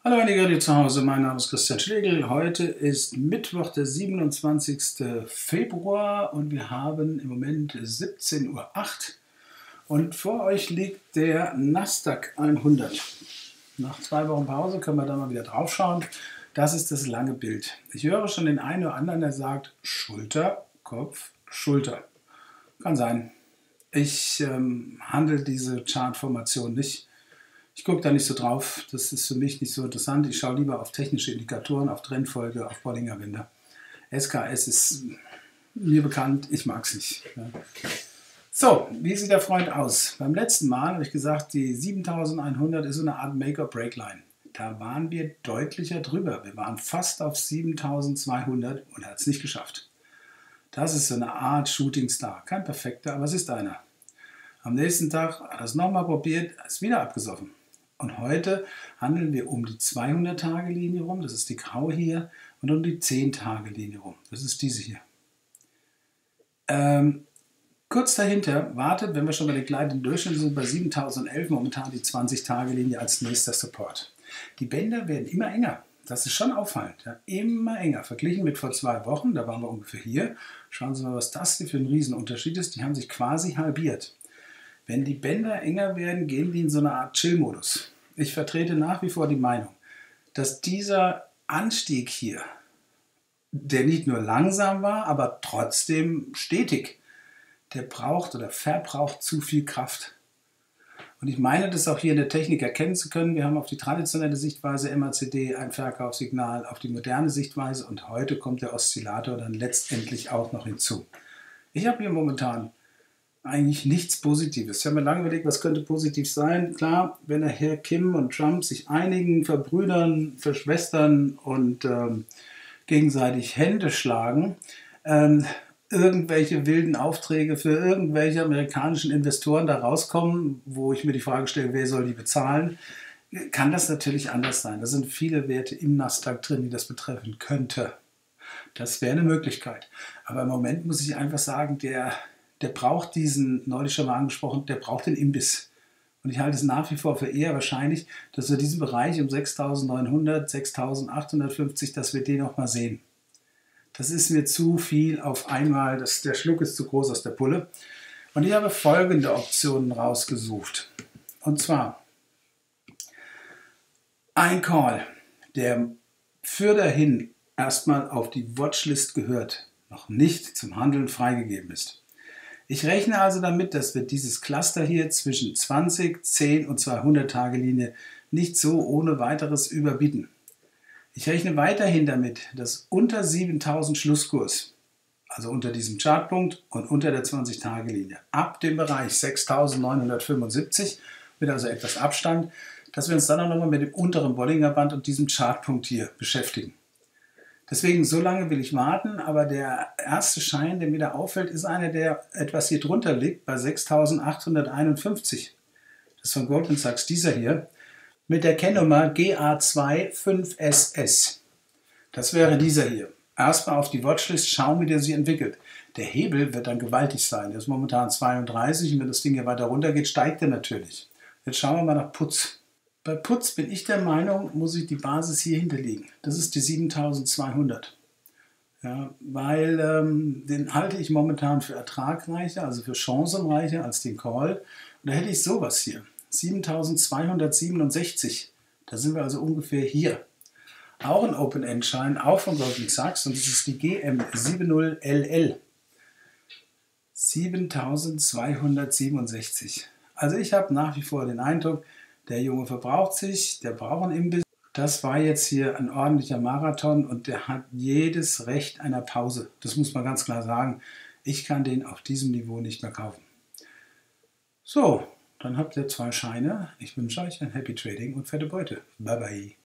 Hallo meine Geräte zu Hause, mein Name ist Christian Schlegel. Heute ist Mittwoch, der 27. Februar und wir haben im Moment 17:08 Uhr und vor euch liegt der Nasdaq 100. Nach 2 Wochen Pause können wir da mal wieder drauf schauen. Das ist das lange Bild. Ich höre schon den einen oder anderen, der sagt Schulter, Kopf, Schulter. Kann sein. Ich handle diese Chartformation nicht. Ich gucke da nicht so drauf, das ist für mich nicht so interessant. Ich schaue lieber auf technische Indikatoren, auf Trendfolge, auf Bollinger Bänder. SKS ist mir bekannt, ich mag es nicht. So, wie sieht der Freund aus? Beim letzten Mal habe ich gesagt, die 7100 ist so eine Art Make-or-Break-Line. Da waren wir deutlicher drüber. Wir waren fast auf 7200 und er hat es nicht geschafft. Das ist so eine Art Shooting Star. Kein perfekter, aber es ist einer. Am nächsten Tag hat er es nochmal probiert, ist wieder abgesoffen. Und heute handeln wir um die 200-Tage-Linie rum, das ist die graue hier, und um die 10-Tage-Linie rum, das ist diese hier. Kurz dahinter wartet, wenn wir schon bei den gleitenden Durchschnitten sind, bei 7011 momentan die 20-Tage-Linie als nächster Support. Die Bänder werden immer enger. Das ist schon auffallend. Ja, immer enger. Verglichen mit vor 2 Wochen, da waren wir ungefähr hier. Schauen Sie mal, was das hier für ein Riesenunterschied ist. Die haben sich quasi halbiert. Wenn die Bänder enger werden, gehen die in so eine Art Chill-Modus. Ich vertrete nach wie vor die Meinung, dass dieser Anstieg hier, der nicht nur langsam war, aber trotzdem stetig, der braucht oder verbraucht zu viel Kraft. Und ich meine, das auch hier in der Technik erkennen zu können. Wir haben auf die traditionelle Sichtweise MACD ein Verkaufssignal, auf die moderne Sichtweise und heute kommt der Oszillator dann letztendlich auch noch hinzu. Ich habe hier momentan eigentlich nichts Positives. Ich habe mir lange überlegt, was könnte positiv sein. Klar, wenn Herr Kim und Trump sich einigen, verbrüdern, verschwestern und gegenseitig Hände schlagen, irgendwelche wilden Aufträge für irgendwelche amerikanischen Investoren da rauskommen, wo ich mir die Frage stelle, wer soll die bezahlen, kann das natürlich anders sein. Da sind viele Werte im Nasdaq drin, die das betreffen könnte. Das wäre eine Möglichkeit. Aber im Moment muss ich einfach sagen, der braucht diesen, neulich schon mal angesprochen, der braucht den Imbiss. Und ich halte es nach wie vor für eher wahrscheinlich, dass wir diesen Bereich um 6.900, 6.850, dass wir den noch mal sehen. Das ist mir zu viel auf einmal, der Schluck ist zu groß aus der Pulle. Und ich habe folgende Optionen rausgesucht. Und zwar ein Call, der für dahin erstmal auf die Watchlist gehört, noch nicht zum Handeln freigegeben ist. Ich rechne also damit, dass wir dieses Cluster hier zwischen 20, 10 und 200-Tage-Linie nicht so ohne weiteres überbieten. Ich rechne weiterhin damit, dass unter 7000 Schlusskurs, also unter diesem Chartpunkt und unter der 20-Tage-Linie, ab dem Bereich 6975, mit also etwas Abstand, dass wir uns dann auch nochmal mit dem unteren Bollinger Band und diesem Chartpunkt hier beschäftigen. Deswegen, so lange will ich warten, aber der erste Schein, der mir da auffällt, ist einer, der etwas hier drunter liegt, bei 6.851. Das ist von Goldman Sachs, dieser hier, mit der Kennnummer GA25SS. Das wäre dieser hier. Erstmal auf die Watchlist schauen, wie der sich entwickelt. Der Hebel wird dann gewaltig sein. Der ist momentan 32 und wenn das Ding hier weiter runter geht, steigt er natürlich. Jetzt schauen wir mal nach Putz. Bei Putz bin ich der Meinung, muss ich die Basis hier hinterlegen. Das ist die 7200. Ja, weil den halte ich momentan für ertragreicher, also für chancenreicher als den Call. Und da hätte ich sowas hier. 7267. Da sind wir also ungefähr hier. Auch ein Open-End-Schein, auch von Goldman Sachs. Und das ist die GM70LL. 7267. Also ich habe nach wie vor den Eindruck, der Junge verbraucht sich, der braucht einen Imbiss. Das war jetzt hier ein ordentlicher Marathon und der hat jedes Recht einer Pause. Das muss man ganz klar sagen. Ich kann den auf diesem Niveau nicht mehr kaufen. So, dann habt ihr 2 Scheine. Ich wünsche euch ein Happy Trading und fette Beute. Bye bye.